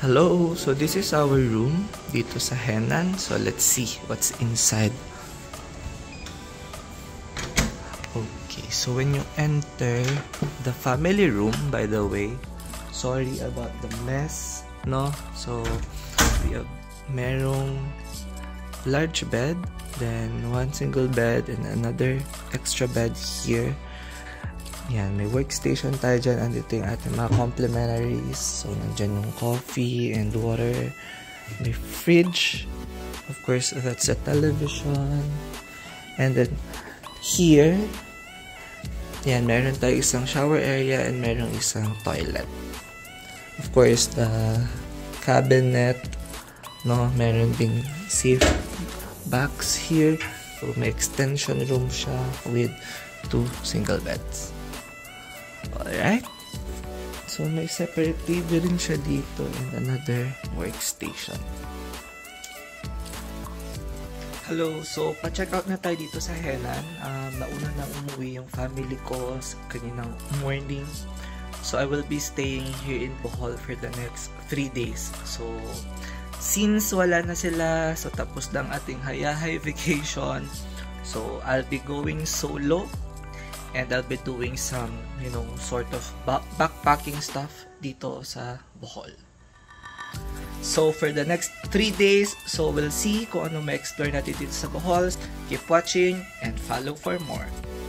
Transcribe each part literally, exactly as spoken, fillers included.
Hello, so this is our room dito sa Henan. So let's see what's inside. Okay, so when you enter the family room, by the way, sorry about the mess, no? So we have merong large bed, then one single bed and another extra bed here. Yan, may workstation tayo dyan. Andito yung ating mga complementaries. So, nandyan yung coffee and water. May fridge. Of course, that's a television. And then, here, yan, meron tayo isang shower area and meron isang toilet. Of course, the cabinet, no, meron ding safe box here. So, may extension room siya with two single beds. Alright, so may separate T V rin siya dito and another workstation. Hello, so pa-check out na tayo dito sa Henan. Um, nauna na umuwi yung family ko kaninang morning. So I will be staying here in Bohol for the next three days. So since wala na sila, so tapos ng ating hayahay vacation, so I'll be going solo. And I'll be doing some, you know, sort of backpacking stuff dito sa Bohol. So, for the next three days, so we'll see kung ano ma-explore natin dito sa Bohol. Keep watching and follow for more.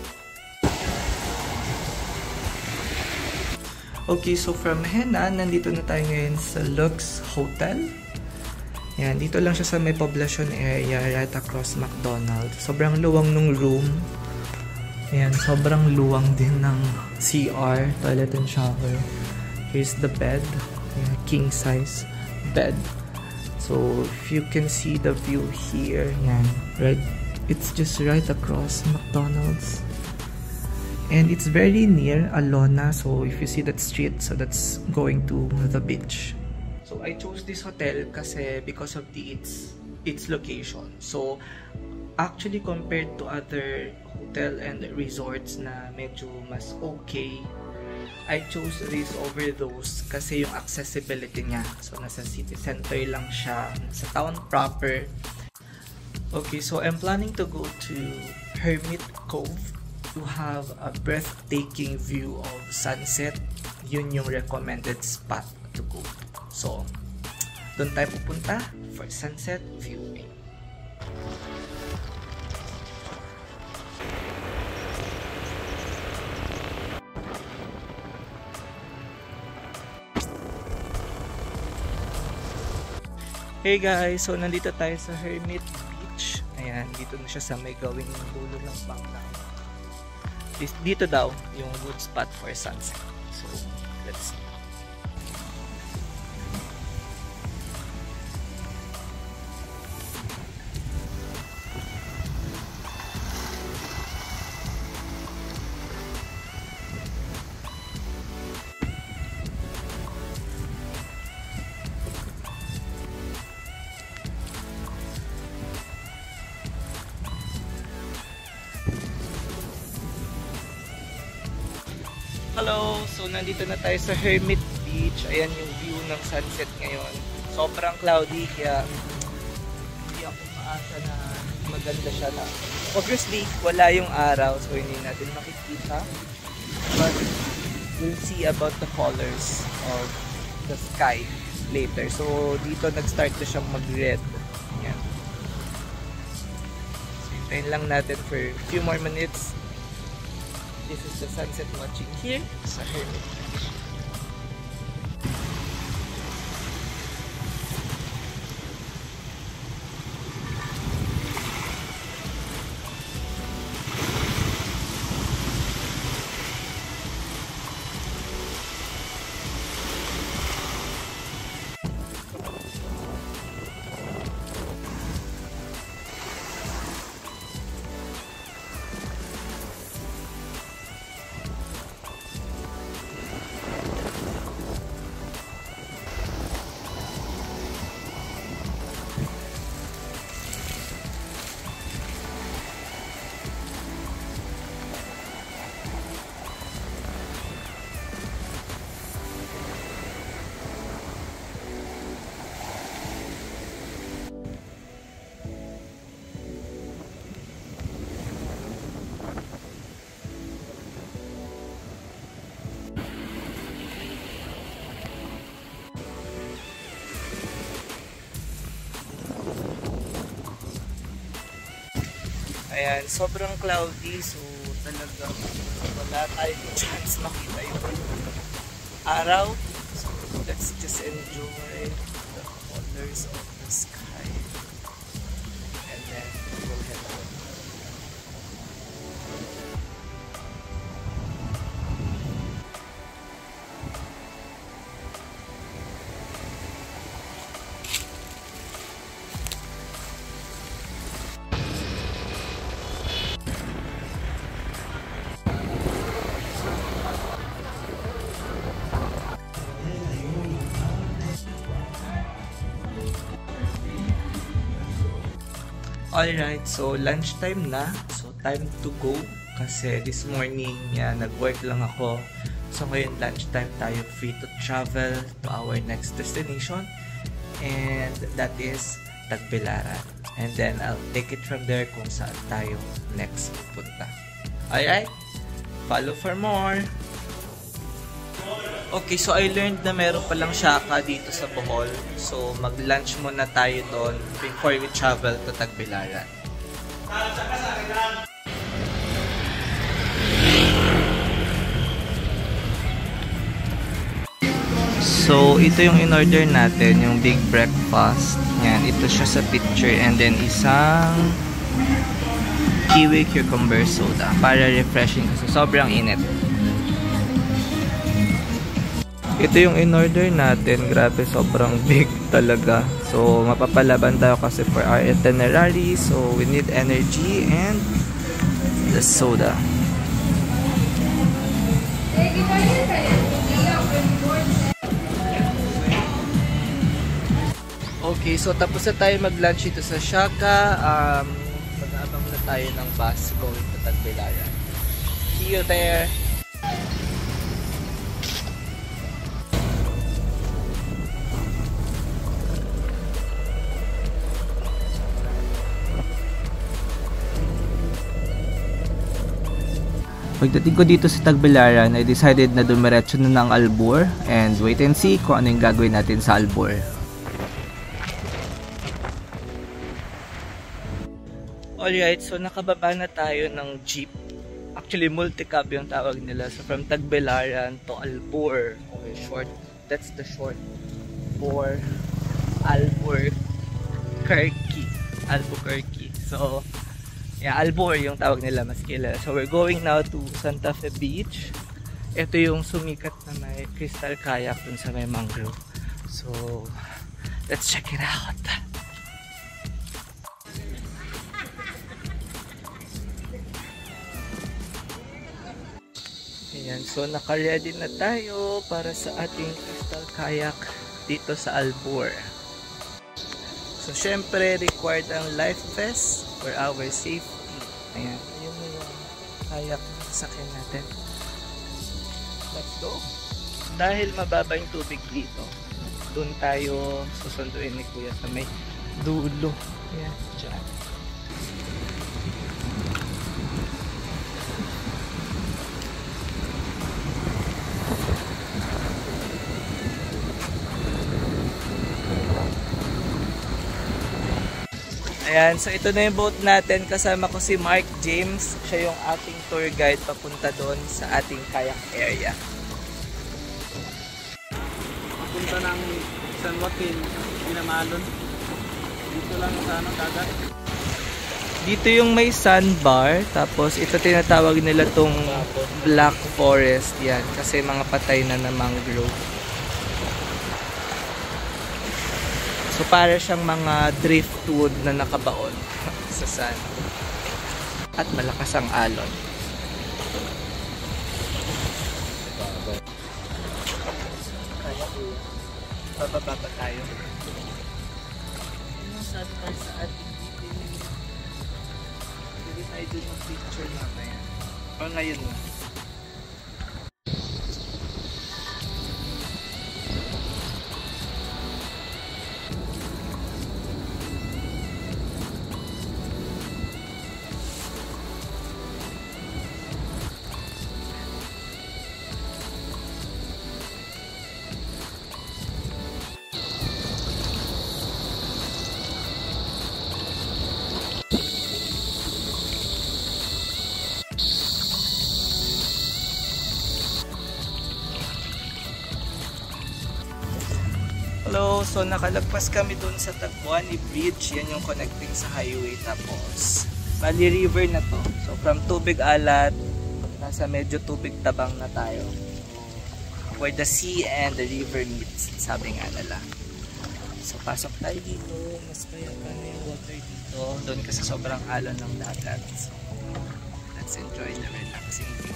Okay, so from Henan, nandito na tayo ngayon sa Lux Hotel. Yan, dito lang siya sa may poblacion area right across McDonald's. Sobrang luwang nung room. Ayan, sobrang luwang din ng C R, toilet and shower. Here's the bed. Ayan, king size bed. So, if you can see the view here, ayan, right, it's just right across McDonald's. And it's very near Alona, so if you see that street, so that's going to the beach. So, I chose this hotel kasi because of the its its location. So, actually compared to other hotel and resorts na medyo mas okay, I chose this over those kasi yung accessibility niya. So nasa city center lang siya, sa town proper. Okay, so I'm planning to go to Hermit Cove to have a breathtaking view of sunset. Yun yung recommended spot to go. So doon tayo pupunta for sunset viewing. Hey guys, so nandito tayo sa Hermit Beach. Ayan, dito na siya sa may gawing dulo ng Pangnao. Dito daw yung good spot for sunset. So, let's see. Hello! So, nandito na tayo sa Hermit Beach. Ayan yung view ng sunset ngayon. Sobrang cloudy, kaya hindi ako maasa na maganda siya na. Obviously, wala yung araw, so hindi natin makikita. But, we'll see about the colors of the sky later. So, dito nag-start na siyang mag-red. Ayan. So, hintayin lang natin for a few more minutes. This is the sunset watching here sa Hermit Beach. Ayan, sobrang cloudy, so talagang wala tayong chance makita yung araw. So let's just enjoy the colors of the sky. And then we'll head out. Alright, so lunchtime na. So time to go. Kasi this morning, yeah, nag-work lang ako. So ngayon lunchtime tayo free to travel to our next destination. And that is Tagbilaran. And then I'll take it from there kung saan tayo next pupunta. Alright? Follow for more! Okay, so I learned na meron palang Shaka dito sa Bohol. So, mag-lunch muna tayo doon before we travel to Tagbilaran. So, ito yung in-order natin, yung big breakfast. Yan, ito siya sa picture. And then, isang kiwi cucumber soda para refreshing kasi sobrang init. Ito yung in-order natin. Grabe, sobrang big talaga. So, mapapalaban tayo kasi for our itinerary. So, we need energy and the soda. Okay, so tapos na tayo mag-lunch dito sa Shaka. Um, mag-aabang na tayo ng bus going to Tagbilaran. See you there! Pagdating ko dito sa Tagbilaran, I decided na dumiretso na ng Albur and wait and see kung ano yung gagawin natin sa Albur. Alright, so nakababa na tayo ng jeep. Actually, multi-cab yung tawag nila. So from Tagbilaran to Albur. Okay, short. That's the short for Albuquerque. Albuquerque. So, yeah, Albur yung tawag nila, mas kilala. So we're going now to Santa Fe Beach. Ito yung sumikat na may crystal kayak dun sa may mangrove. So, let's check it out. Ayan, so naka-ready na tayo para sa ating crystal kayak dito sa Albur. So, syempre, required ang life vest for our safety. Ayan, yun yung kayak sa akin natin. Let's go! Dahil mababa yung tubig dito, doon tayo susunduin ni Kuya sa may dulo. Ayan, dyan. Ayan, so ito na yung boat natin. Kasama ko si Mark James. Siya yung ating tour guide papunta doon sa ating kayak area. Papunta ng San Joaquin, Pinamalon. Dito lang sa ano, dagat. Dito yung may sandbar. Tapos ito tinatawag nila tong Black Forest. Yan, kasi mga patay na na mangrove. So para siyang mga driftwood na nakabaon sa sand. At malakas ang alon. Kaya po, bababa pa tayo. Ano sabi tayo sa ating video? Hindi tayo dun ng picture mamaya. O ngayon na. so nakalagpas kami dun sa Tabuani Bridge. Yan yung connecting sa highway. Tapos, Mali River na to. So, from Tubig Alat, nasa medyo tubig tabang na tayo. Where the sea and the river meets, sabi nga nila. So, pasok tayo dito. Mas payapa na yung water dito. Doon kasi sobrang alon ng dagat. So, let's enjoy the relaxing view.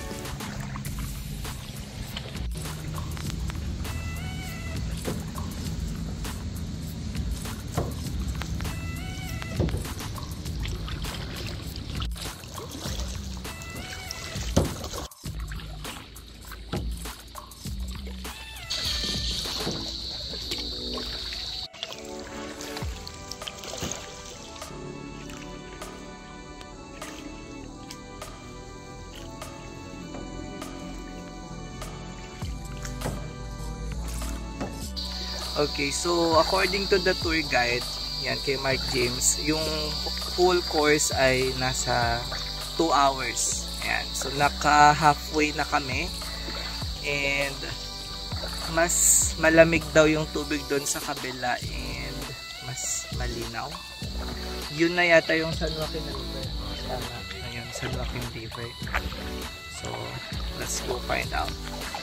Okay, so according to the tour guide, yan kay Mark James, yung full course ay nasa two hours. Ayan, so naka halfway na kami. And mas malamig daw yung tubig doon sa kabila and mas malinaw. Yun na yata yung San Joaquin River. Tama, ayun, San Joaquin River. So, let's go find out.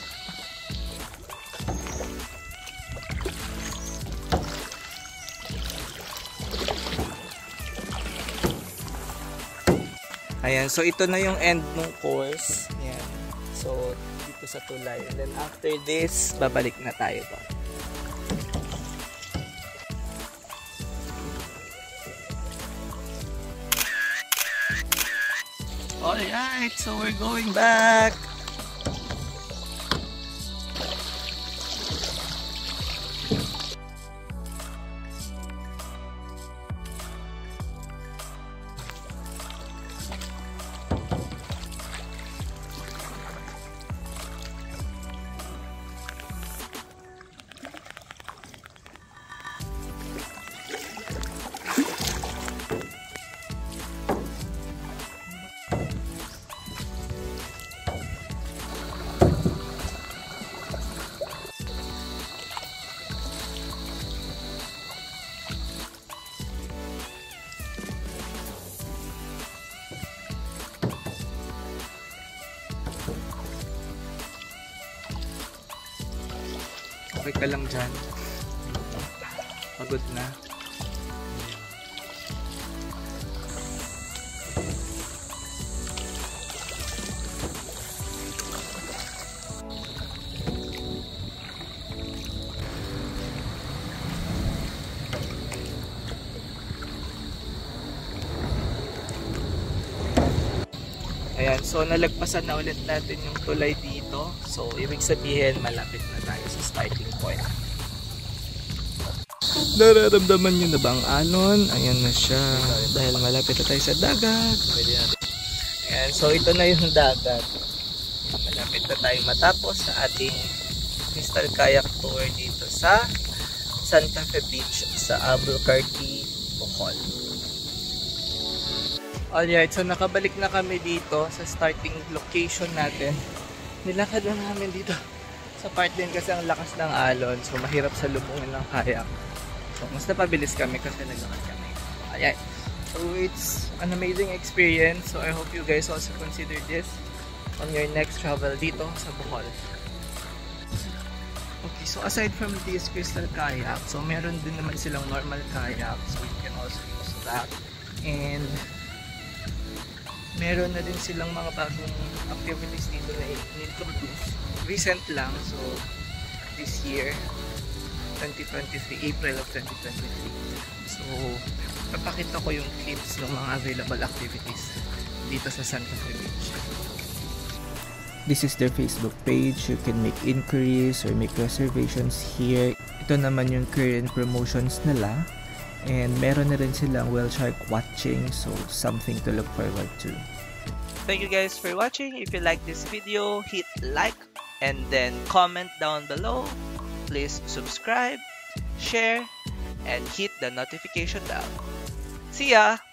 Ayan, so ito na yung end ng course. Ayan. So, dito sa tulay. And then after this, babalik na tayo doon. Alright, so we're going back. Okay ka lang dyan. Pagod na. Ayan, so nalagpasan na ulit natin yung tulay dito. So, ibig sabihin, malapit na tayo sa starting point. Nararamdaman nyo na ba ang alon? Ayan na siya. Dahil malapit na tayo sa dagat. Ayan, so ito na yung dagat. Malapit na tayo matapos sa ating crystal kayak tour dito sa Santa Fe Beach sa Albuquerque, Bohol. Alright, so nakabalik na kami dito sa starting location natin. Nilakad na namin dito sa part din kasi ang lakas ng alon. So mahirap sa lubungin ng kayak. So mas napabilis kami kasi naglakad kami. Alright, so it's an amazing experience. So I hope you guys also consider this on your next travel dito sa Bohol. Okay, so aside from this crystal kayak, so meron din naman silang normal kayak. So you can also use that. And meron na din silang mga bagong activities dito na in-introduce. Recent lang, so this year, twenty twenty-three, April of twenty twenty-three. So, napakita ko yung clips ng mga available activities dito sa Santa Fe Beach. This is their Facebook page. You can make inquiries or make reservations here. Ito naman yung current promotions nila. And meron na rin silang whale shark watching, so something to look forward to. Thank you guys for watching. If you like this video, hit like and then comment down below. Please subscribe, share, and hit the notification bell. See ya!